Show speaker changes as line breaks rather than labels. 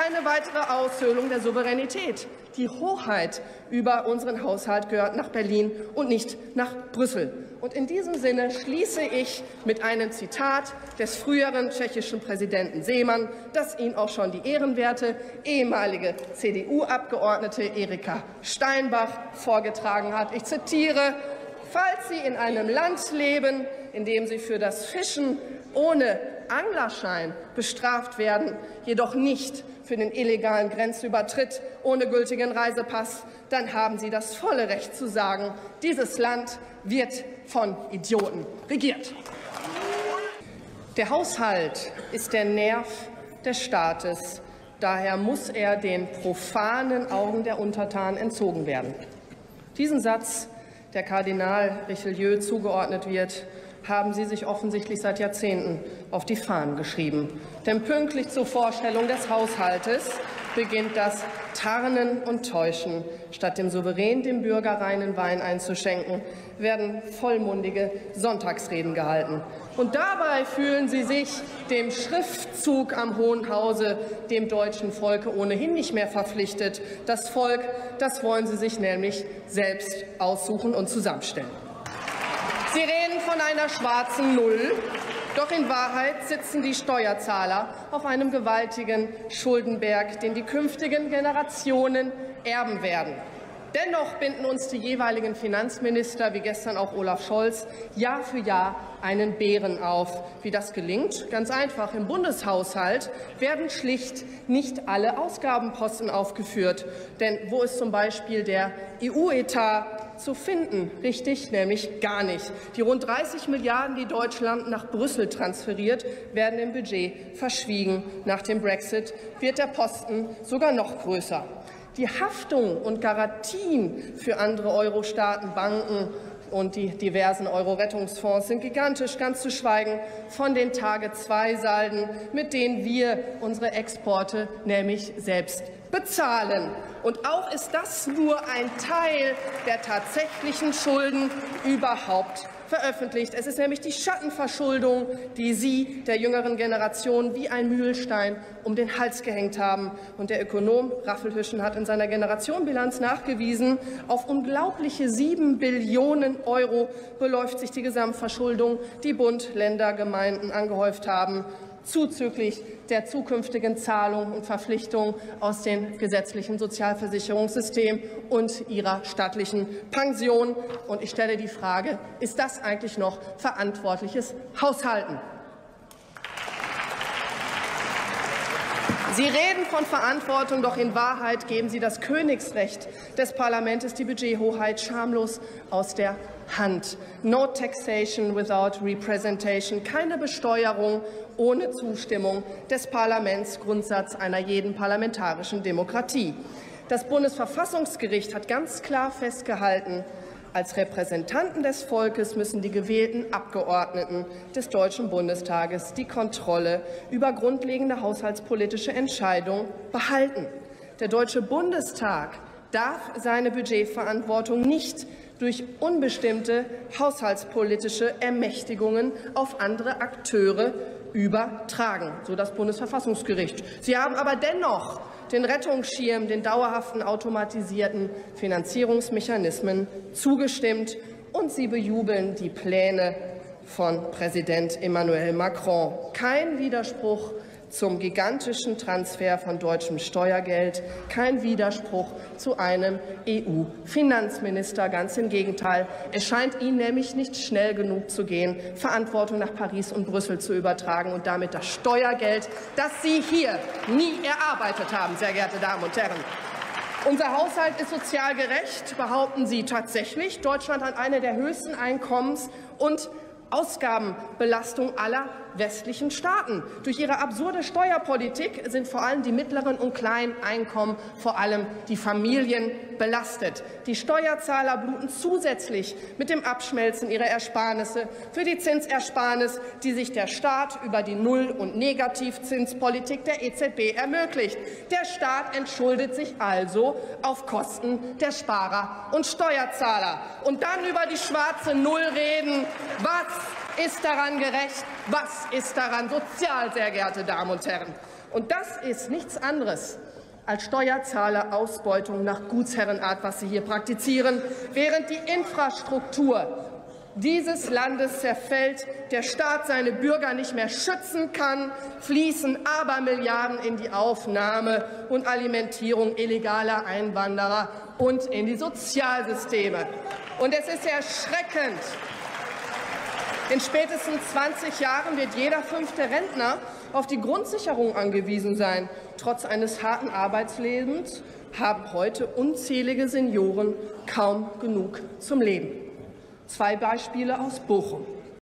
keine weitere Aushöhlung der Souveränität. Die Hoheit über unseren Haushalt gehört nach Berlin und nicht nach Brüssel. Und in diesem Sinne schließe ich mit einem Zitat des früheren tschechischen Präsidenten Zeman, das Ihnen auch schon die ehrenwerte ehemalige CDU-Abgeordnete Erika Steinbach vorgetragen hat. Ich zitiere: Falls Sie in einem Land leben, in dem Sie für das Fischen ohne Anglerschein bestraft werden, jedoch nicht für den illegalen Grenzübertritt ohne gültigen Reisepass, dann haben Sie das volle Recht zu sagen, dieses Land wird von Idioten regiert. Der Haushalt ist der Nerv des Staates. Daher muss er den profanen Augen der Untertanen entzogen werden. Diesen Satz, der Kardinal Richelieu zugeordnet wird, haben Sie sich offensichtlich seit Jahrzehnten auf die Fahnen geschrieben. Denn pünktlich zur Vorstellung des Haushaltes beginnt das Tarnen und Täuschen. Statt dem Souverän dem Bürger reinen Wein einzuschenken, werden vollmundige Sonntagsreden gehalten. Und dabei fühlen Sie sich dem Schriftzug am Hohen Hause, dem deutschen Volke, ohnehin nicht mehr verpflichtet. Das Volk, das wollen Sie sich nämlich selbst aussuchen und zusammenstellen. Sie reden von einer schwarzen Null, doch in Wahrheit sitzen die Steuerzahler auf einem gewaltigen Schuldenberg, den die künftigen Generationen erben werden. Dennoch binden uns die jeweiligen Finanzminister, wie gestern auch Olaf Scholz, Jahr für Jahr einen Bären auf. Wie das gelingt? Ganz einfach. Im Bundeshaushalt werden schlicht nicht alle Ausgabenposten aufgeführt. Denn wo ist zum Beispiel der EU-Etat zu finden? Richtig, nämlich gar nicht. Die rund 30 Milliarden, die Deutschland nach Brüssel transferiert, werden im Budget verschwiegen. Nach dem Brexit wird der Posten sogar noch größer. Die Haftung und Garantien für andere Euro-Staaten, Banken und die diversen Euro-Rettungsfonds sind gigantisch, ganz zu schweigen von den Tage-2-Salden, mit denen wir unsere Exporte nämlich selbst bezahlen. Und auch ist das nur ein Teil der tatsächlichen Schulden überhaupt veröffentlicht. Es ist nämlich die Schattenverschuldung, die Sie der jüngeren Generation wie ein Mühlstein um den Hals gehängt haben. Und der Ökonom Raffelhüschen hat in seiner Generationenbilanz nachgewiesen, auf unglaubliche 7 Billionen € beläuft sich die Gesamtverschuldung, die Bund, Länder, Gemeinden angehäuft haben, zuzüglich der zukünftigen Zahlungen und Verpflichtungen aus dem gesetzlichen Sozialversicherungssystem und ihrer staatlichen Pension. Und ich stelle die Frage, ist das eigentlich noch verantwortliches Haushalten? Sie reden von Verantwortung, doch in Wahrheit geben Sie das Königsrecht des Parlaments, die Budgethoheit, schamlos aus der Hand. No taxation without representation, keine Besteuerung ohne Zustimmung des Parlaments, Grundsatz einer jeden parlamentarischen Demokratie. Das Bundesverfassungsgericht hat ganz klar festgehalten, als Repräsentanten des Volkes müssen die gewählten Abgeordneten des Deutschen Bundestages die Kontrolle über grundlegende haushaltspolitische Entscheidungen behalten. Der Deutsche Bundestag darf seine Budgetverantwortung nicht durch unbestimmte haushaltspolitische Ermächtigungen auf andere Akteure übertragen, so das Bundesverfassungsgericht. Sie haben aber dennoch den Rettungsschirm, den dauerhaften automatisierten Finanzierungsmechanismen zugestimmt, und Sie bejubeln die Pläne von Präsident Emmanuel Macron. Kein Widerspruch zum gigantischen Transfer von deutschem Steuergeld, kein Widerspruch zu einem EU-Finanzminister. Ganz im Gegenteil. Es scheint Ihnen nämlich nicht schnell genug zu gehen, Verantwortung nach Paris und Brüssel zu übertragen und damit das Steuergeld, das Sie hier nie erarbeitet haben, sehr geehrte Damen und Herren. Unser Haushalt ist sozial gerecht, behaupten Sie tatsächlich. Deutschland hat eine der höchsten Einkommens- und Ausgabenbelastung aller westlichen Staaten. Durch ihre absurde Steuerpolitik sind vor allem die mittleren und kleinen Einkommen, vor allem die Familien, belastet. Die Steuerzahler bluten zusätzlich mit dem Abschmelzen ihrer Ersparnisse für die Zinsersparnis, die sich der Staat über die Null- und Negativzinspolitik der EZB ermöglicht. Der Staat entschuldet sich also auf Kosten der Sparer und Steuerzahler. Und dann über die schwarze Null reden. Was ist daran gerecht? Was ist daran sozial, sehr geehrte Damen und Herren? Und das ist nichts anderes als Steuerzahlerausbeutung nach Gutsherrenart, was Sie hier praktizieren, während die Infrastruktur dieses Landes zerfällt, der Staat seine Bürger nicht mehr schützen kann, fließen Abermilliarden in die Aufnahme und Alimentierung illegaler Einwanderer und in die Sozialsysteme. Und es ist erschreckend. In spätestens 20 Jahren wird jeder 5. Rentner auf die Grundsicherung angewiesen sein. Trotz eines harten Arbeitslebens haben heute unzählige Senioren kaum genug zum Leben. 2 Beispiele aus Bochum.